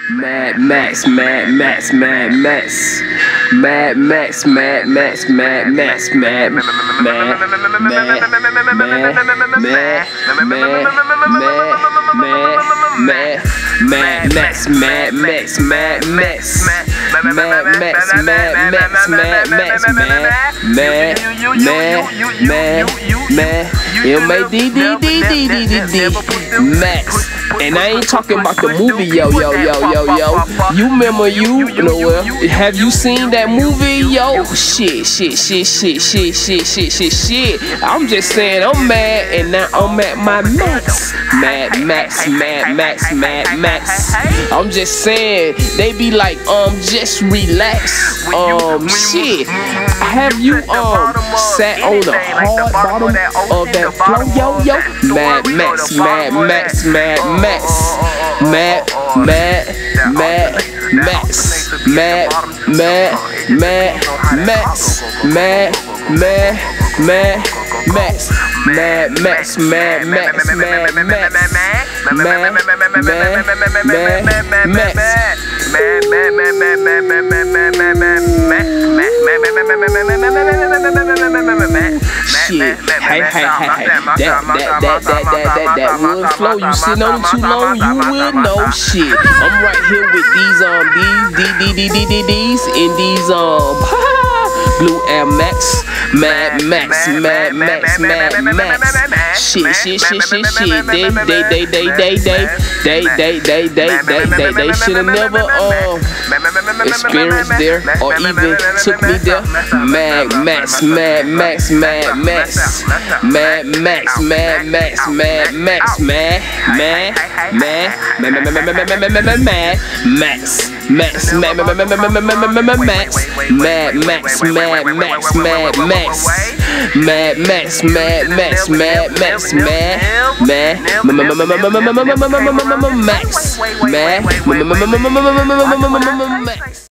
Mad Max, Mad Max, Mad Max, Mad Max, Mad Max, Mad Max, Mad, Mad, Mad, Mad, Mad, Mad, Mad, Mad Max, Mad Max, Mad Max, Mad Max, Mad Max, Mad Max, Mad, Mad, Mad, Mad, M-A-D-D-D-D-D-D-D, Max. And I ain't talking about the movie, yo. You remember have you seen that movie, yo? Shit. I'm just saying I'm mad, and now I'm at my max. Mad Max. I'm just saying, they be like, just relax. Shit. Have you sat on the hard bottom of that floor, yo? Mad Max, Mad Max, Mad Max, Mad Max, Mad Max, Mad Max, Mad Max, Mad Max, Mad Max, Mad Max. Shit, hey, that wood flow, you sitting on it too long, you would know. Shit, I'm right here with these in these Blue Air Max, Mad Max, Mad Max, Mad Max. Shit. They should have never experienced there or even took me there. Mad Max, Mad Max, Mad Max, Mad Max, Mad Max, Mad Max, Mad Max, Max, Mad Max, Mad Max, Mad Max, Mad Max, Mad Max, Mad Max, Mad Max, Mad Max, Mad Max.